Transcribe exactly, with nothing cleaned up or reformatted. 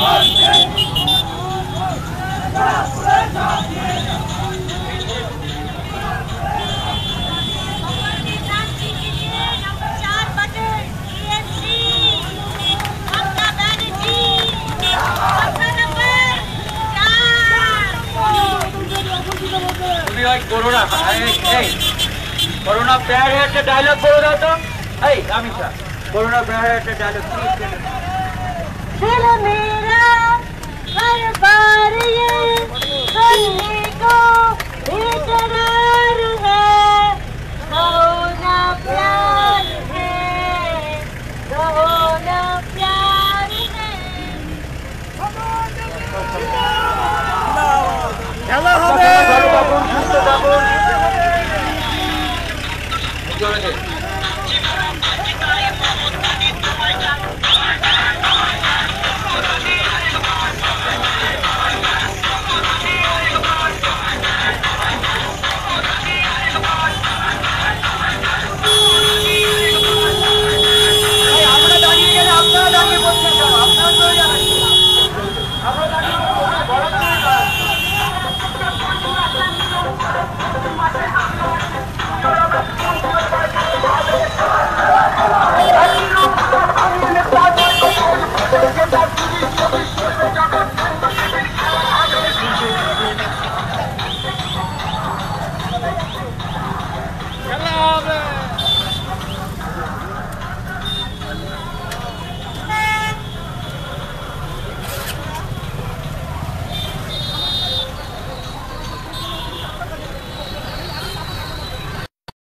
corona corona प्यार है একটা ডায়লগ বলে দাও তো এই আমিষা कोरोना प्यार है একটা ডায়লগ প্লিজ दिल मेरा हर बार ये सुनने को बेकरार है कोरोना प्यार है कोरोना प्यार है খেলা হবে সুস্থ থাকুন জোরে দে Get that